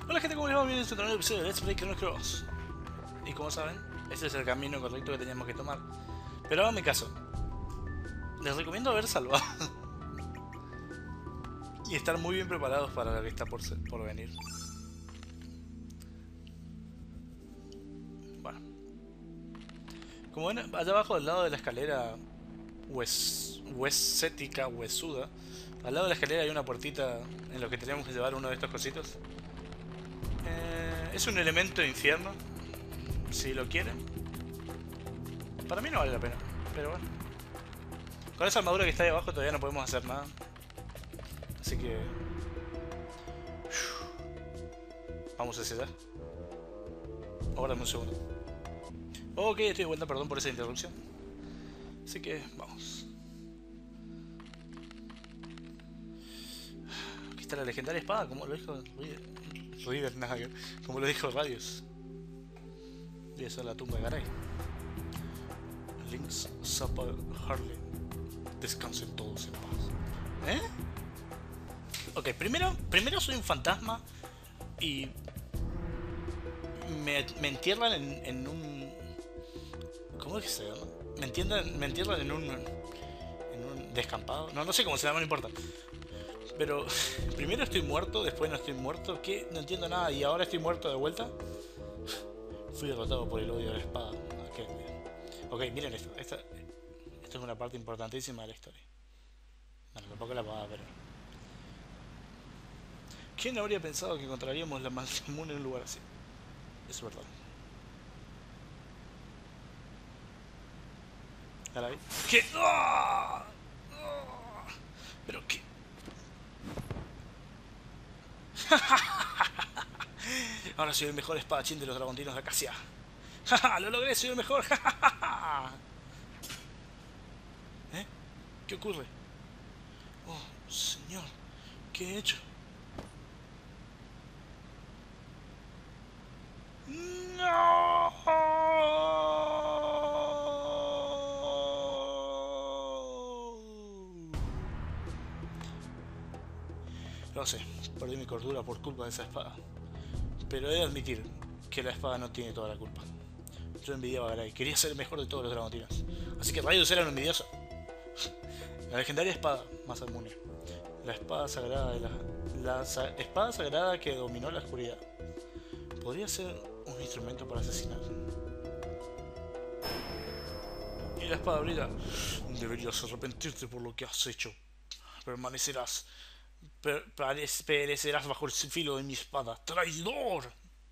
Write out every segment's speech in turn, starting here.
Hola gente, ¿cómo les va? Bienvenidos a un nuevo episodio de Let's Play Chrono Cross. Y como saben, este es el camino correcto que teníamos que tomar. Pero háganme caso. Les recomiendo haber salvado. Y estar muy bien preparados para lo que está por venir. Bueno. Como ven, allá abajo al lado de la escalera huesética, huesuda, al lado de la escalera hay una puertita en la que tenemos que llevar uno de estos cositos. Es un elemento de infierno, si lo quieren. Para mí no vale la pena, pero bueno. Con esa armadura que está ahí abajo todavía no podemos hacer nada. Así que... vamos hacia allá. Ahora dame un segundo. Ok, estoy de vuelta, perdón por esa interrupción. Así que vamos. Aquí está la legendaria espada, como lo dijo River, nada que ver, como lo dijo Radius. Y esa es la tumba de Garay. Links, Zappa, Harley. Descansen todos en paz. ¿Eh? Ok, primero soy un fantasma y me entierran en un... ¿Cómo es que se llama? Me entierran en un descampado. No sé cómo se llama, no importa. Pero primero estoy muerto, después no estoy muerto. ¿Qué? No entiendo nada y ahora estoy muerto de vuelta. Fui derrotado por el odio de la espada. Okay. Ok, miren esto. Esto es una parte importantísima de la historia. Bueno, tampoco la va a ver. ¿Quién habría pensado que encontraríamos la Malsamune en un lugar así? Es verdad. ¿Caray? ¿Qué? ¡Oh! ¡Oh! ¿Pero qué? Ahora soy el mejor espadachín de los dragontinos de Acacia. ¡Ja! ¡Lo logré! ¡Soy el mejor! ¿Eh? ¿Qué ocurre? Oh, señor. ¿Qué he hecho? ¡No! Lo sé, perdí mi cordura por culpa de esa espada. Pero he de admitir que la espada no tiene toda la culpa. Yo envidiaba a Garay, quería ser el mejor de todos los dragontinos. Así que Rayos era un envidioso. La legendaria espada Masamune. La espada sagrada de espada sagrada que dominó la oscuridad. Podría ser un instrumento para asesinar. Y la espada brilla. Deberías arrepentirte por lo que has hecho. Permanecerás. Perecerás bajo el filo de mi espada. ¡Traidor!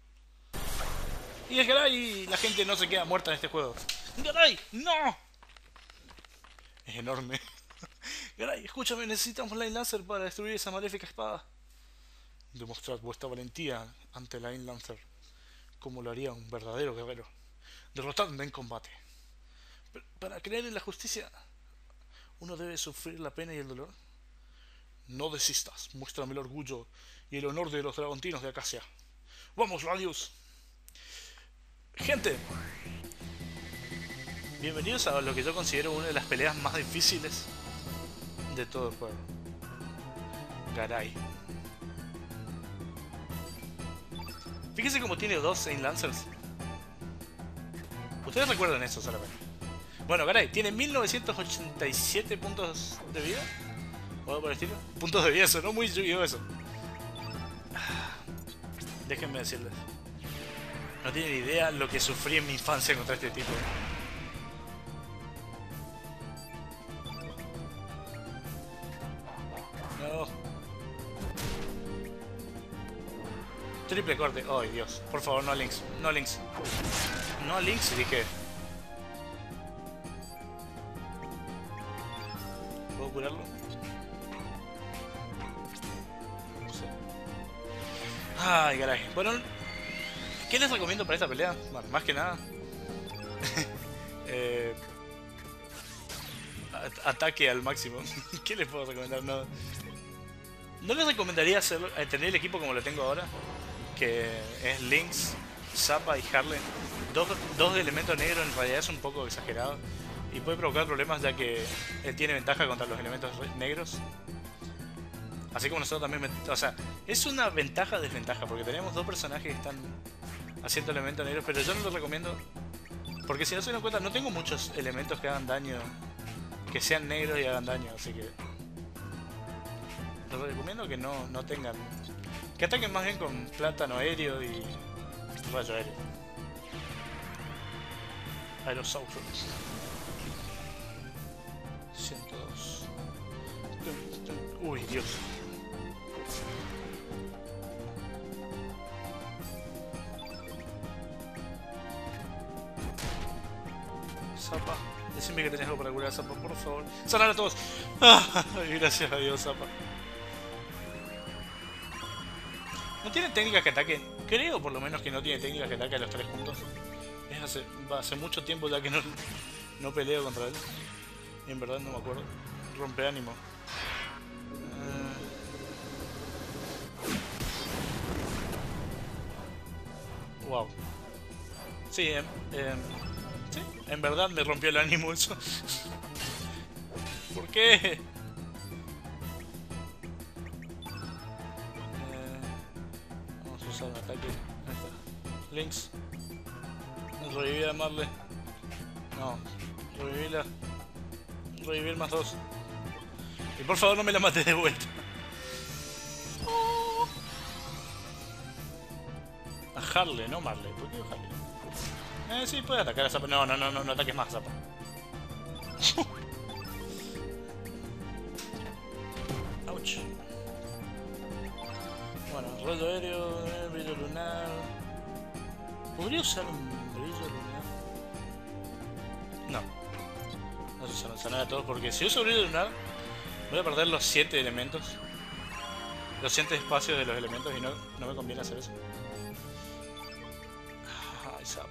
Y es Garay, la gente no se queda muerta en este juego. ¡Garay! ¡No! Es enorme. Garay, escúchame, necesitamos Line Lancer para destruir esa maléfica espada. Demostrad vuestra valentía ante Line Lancer, como lo haría un verdadero guerrero. Derrotadme en combate. Pero para creer en la justicia, uno debe sufrir la pena y el dolor. No desistas, muéstrame el orgullo y el honor de los dragontinos de Acacia. ¡Vamos, Radius! Gente, bienvenidos a lo que yo considero una de las peleas más difíciles de todo el juego. Garay. Fíjense cómo tiene dos Saint Lancers. Ustedes recuerdan eso solamente. Bueno, Garay tiene 1987 puntos de vida. ¿O algo por el estilo? Puntos de vida, sonó muy lluvioso eso. Déjenme decirles. No tienen idea lo que sufrí en mi infancia contra este tipo. No. Triple corte. Ay, Dios. Por favor, no a Links. No a Links. No a Links, dije. ¿Puedo curarlo? No sé. Ay, caray. Bueno, ¿qué les recomiendo para esta pelea? Bueno, más que nada. Ataque al máximo. ¿Qué les puedo recomendar? No les recomendaría tener el equipo como lo tengo ahora. Que es Lynx, Zappa y Harley. Dos elementos negros en realidad es un poco exagerado. Y puede provocar problemas ya que él tiene ventaja contra los elementos negros. Así como nosotros también... O sea, es una ventaja-desventaja, porque tenemos dos personajes que están haciendo elementos negros, pero yo no lo recomiendo. Porque si no se dan cuenta, no tengo muchos elementos que hagan daño, que sean negros y hagan daño, así que... Les recomiendo que no tengan... Que ataquen más bien con plátano aéreo y rayo aéreo. Aerosaurus. 102. Uy, Dios. Zapa, decime que tenés algo para curar a Zapa, por favor. ¡Sanar a todos! ¡Ah! Gracias a Dios, Zapa. No tiene técnicas que ataquen. Creo por lo menos que no tiene técnicas que ataquen a los tres juntos. Hace mucho tiempo ya que no peleo contra él. Y en verdad no me acuerdo. Rompe ánimo. Wow. Sí, sí, en verdad me rompió el ánimo eso. ¿Por qué? Vamos a usar un ataque. Ahí está. Lynx. Revivir a Marle. No. Revivirla. Revivir más dos. Y por favor no me la mates de vuelta. A Harley, no Marley. ¿Por qué Harley? Sí, puede atacar a Zappa. No ataques más, Zappa. Ouch. Bueno, rayo aéreo, brillo lunar. ¿Podría usar un brillo lunar? No. No se usa nada de todo porque si uso brillo lunar voy a perder los 7 elementos. Los 7 espacios de los elementos y no me conviene hacer eso. Ay, Zappa.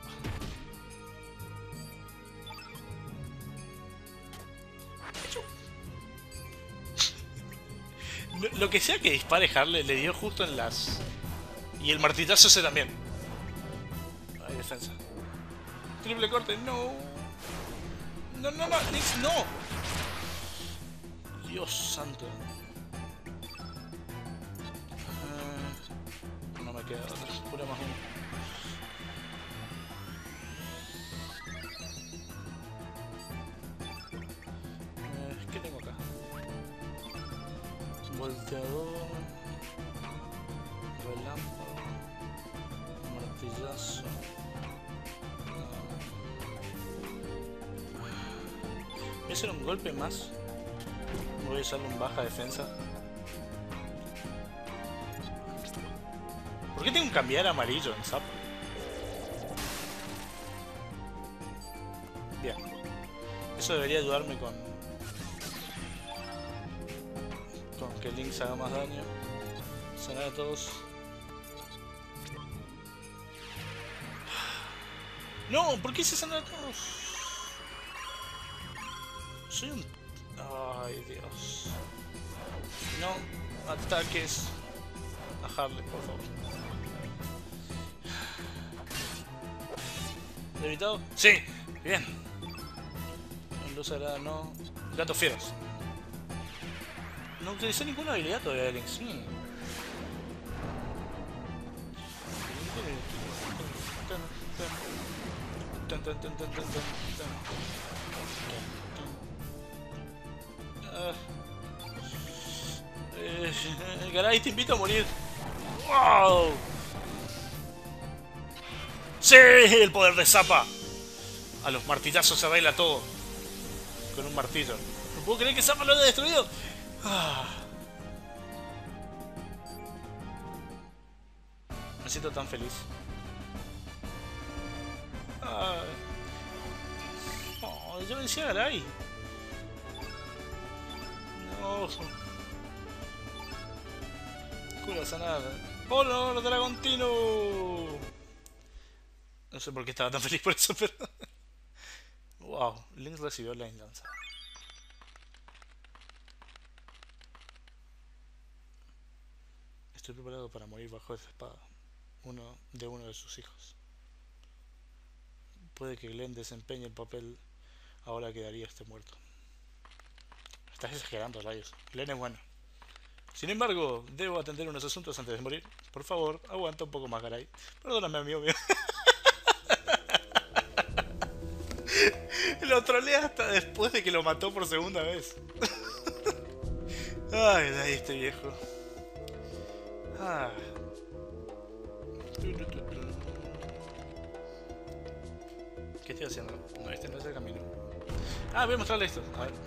Lo que sea que dispare Harley le dio justo en las... Y el martillazo ese también. Hay defensa. Triple corte, no. No, Nix, no. Dios santo. No me queda otra. Pura más uno. ¿Qué tengo acá? Volteador. Relámpago. Martillazo. Voy a hacer un golpe más. Voy a usarlo en baja defensa. ¿Por qué tengo que cambiar a amarillo en Zap? Bien. Eso debería ayudarme con que Lynx haga más daño. Sanar a todos. No, ¿por qué se sanar a todos? Soy un... Ay, Dios. No ataques a Harley, por favor. ¿Debilitado? Sí, bien. Luz sagrada, no. Gatos fieros. No utilicé ninguna habilidad todavía de Lynx. Garay, te invito a morir. ¡Wow! ¡Sí! El poder de Zappa. A los martillazos se arregla todo. Con un martillo. No puedo creer que Zappa lo haya destruido. Me siento tan feliz. Oh, yo vencí a Garay. No. Cura sanada. ¡Honor Dragontino! No sé por qué estaba tan feliz por eso, pero... Wow, Lynx recibió la lanza. Estoy preparado para morir bajo esa espada. Uno de sus hijos. Puede que Glenn desempeñe el papel. Ahora quedaría este muerto. Estás exagerando, rayos. Glenn es bueno. Sin embargo, debo atender unos asuntos antes de morir. Por favor, aguanta un poco más, Garay. Perdóname, amigo mío. Lo trolea hasta después de que lo mató por segunda vez. Ay, ahí este viejo. Ah. ¿Qué estoy haciendo? No, este no es el camino. Ah, voy a mostrarle esto. A ver.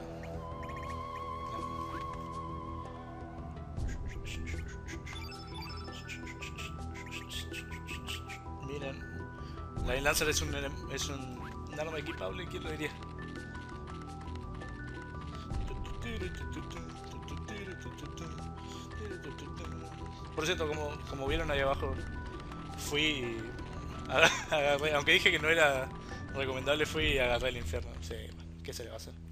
Miren. La Lancer es un arma equipable, ¿quién lo diría? Por cierto, como vieron ahí abajo, fui agarré, aunque dije que no era recomendable, fui y agarré el infierno. Sí, bueno, ¿qué se le va a hacer?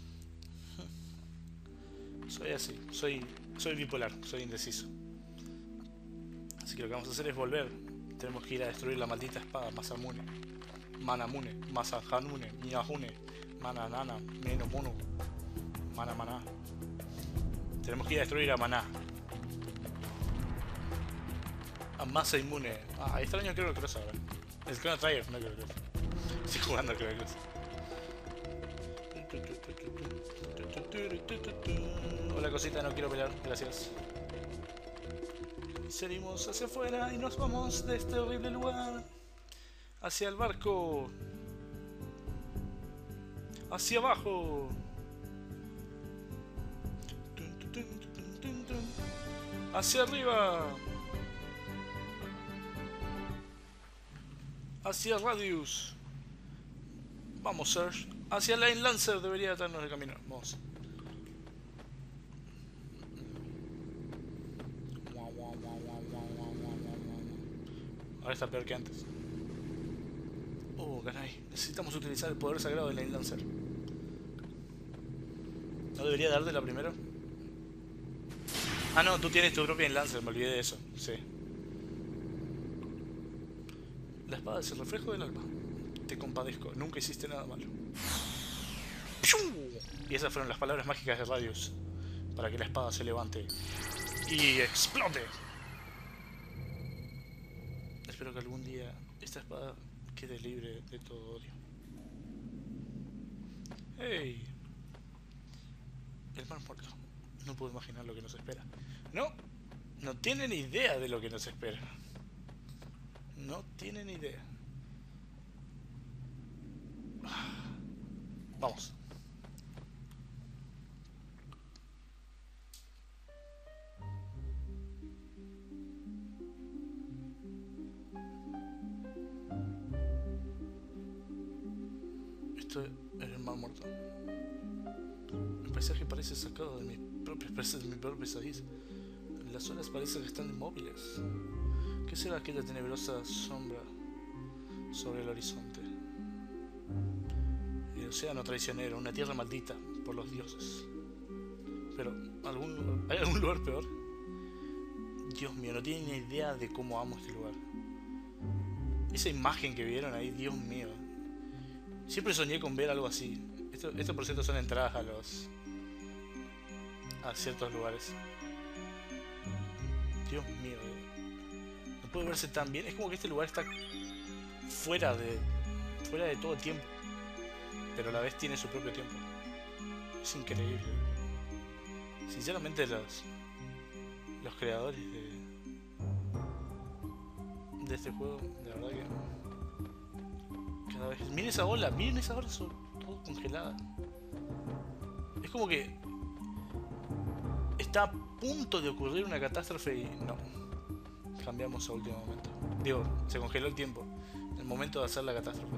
Soy así, soy bipolar, soy indeciso. Así que lo que vamos a hacer es volver. Tenemos que ir a destruir la maldita espada Masamune, Manamune, Masahanune, Miyahune, Mananana, Menomunu, Manamaná. Tenemos que ir a destruir a Maná. A Masa Inmune. Ah, extraño creo que Cross ahora. El Chrono Trigger, no creo que estoy jugando al Chrono Cross. Hola cosita, no quiero pelear, gracias. Salimos hacia afuera y nos vamos de este horrible lugar. Hacia el barco. Hacia abajo. Hacia arriba. Hacia Radius. Vamos, Serge. Hacia Lane Lancer debería darnos el camino. Vamos. Ahora está peor que antes. Oh, caray. Necesitamos utilizar el poder sagrado de Lane Lancer. ¿No debería darte la primero? Ah, no, tú tienes tu propia Lancer, me olvidé de eso. Sí. La espada es el reflejo del alma. Te compadezco, nunca hiciste nada malo. Y esas fueron las palabras mágicas de Radius. Para que la espada se levante y explote. Espero que algún día esta espada quede libre de todo odio. ¡Hey! El mar muerto. No puedo imaginar lo que nos espera. No, no tienen idea de lo que nos espera. No tienen idea. Vamos. Esto es el mar muerto. El paisaje parece sacado de mi propia pesadilla. Las olas parecen que están inmóviles. ¿Qué será aquella tenebrosa sombra sobre el horizonte? El océano traicionero, una tierra maldita por los dioses. Pero, ¿hay algún lugar peor? Dios mío, no tienen ni idea de cómo amo este lugar. Esa imagen que vieron ahí, Dios mío. Siempre soñé con ver algo así. Esto por cierto son entradas a ciertos lugares. Dios mío, no puede verse tan bien. Es como que este lugar está fuera de todo tiempo, pero a la vez tiene su propio tiempo. Es increíble. Sinceramente los creadores de este juego, la verdad que cada vez... Miren esa ola son todo congelada. Es como que está a punto de ocurrir una catástrofe y no. Cambiamos a último momento. Digo, se congeló el tiempo. El momento de hacer la catástrofe.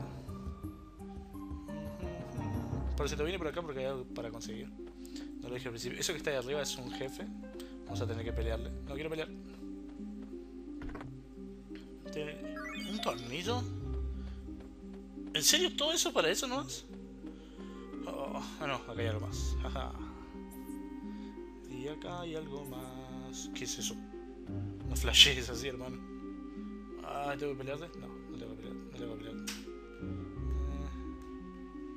Pero se te viene por acá porque hay algo para conseguir. No lo dije al principio. Eso que está ahí arriba es un jefe. Vamos a tener que pelearle. No quiero pelear. ¿Un tornillo? ¿En serio todo eso para eso nomás? Oh, no, acá hay algo más. Jaja. Y acá hay algo más. ¿Qué es eso? No flashees así, hermano. Ah, ¿tengo que pelearle? No, no tengo que pelear. No tengo que pelear.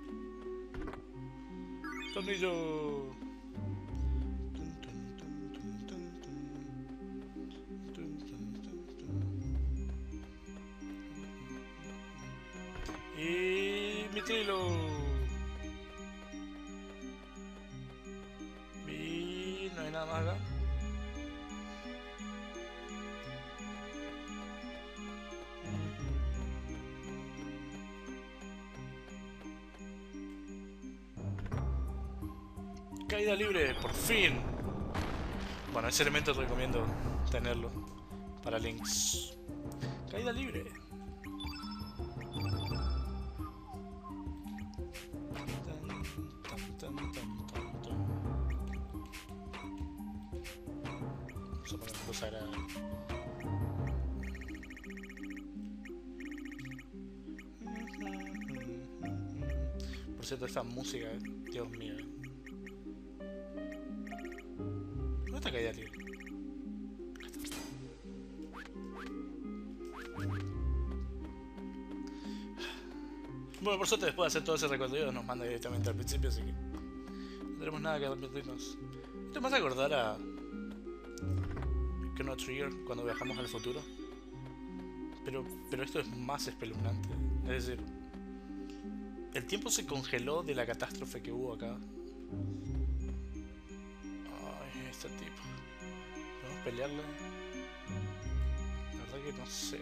Tornillo. Mitrilo. Y no hay nada más acá. Caída libre, por fin. Bueno, ese elemento recomiendo tenerlo para links. Caída libre. Vamos a poner una cosa agradable. Por cierto, esta música, Dios mío. ¿Dónde está caída libre? Bueno, por suerte después de hacer todo ese recorrido nos manda directamente al principio, así que no tenemos nada que arrepentirnos. Esto me hace acordar a Chrono Trigger cuando viajamos al futuro. Pero esto es más espeluznante. Es decir, el tiempo se congeló de la catástrofe que hubo acá. Ay, este tipo. ¿Podemos pelearle? La verdad que no sé.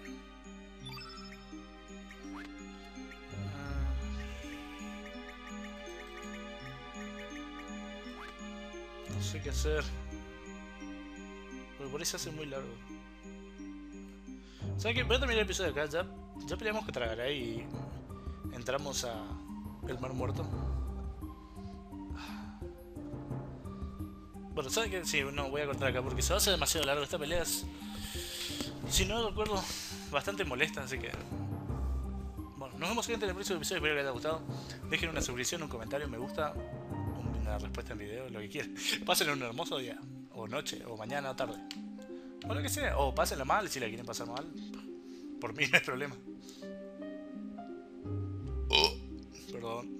No sé qué hacer. Porque por eso se hace muy largo. ¿Sabes qué? Voy a terminar el episodio acá. Ya peleamos contra Garay y entramos a el Mar Muerto. Bueno, ¿sabes qué? Sí, no, voy a cortar acá porque se va a hacer demasiado largo. Esta pelea es, si no recuerdo, bastante molesta, así que... Bueno, nos vemos en el próximo episodio. Espero que les haya gustado. Dejen una suscripción, un comentario, me gusta, una respuesta en video, lo que quieran. Pásenlo un hermoso día, o noche, o mañana, o tarde, o lo que sea. O pásenla mal si la quieren pasar mal. Por mí no hay problema. Perdón.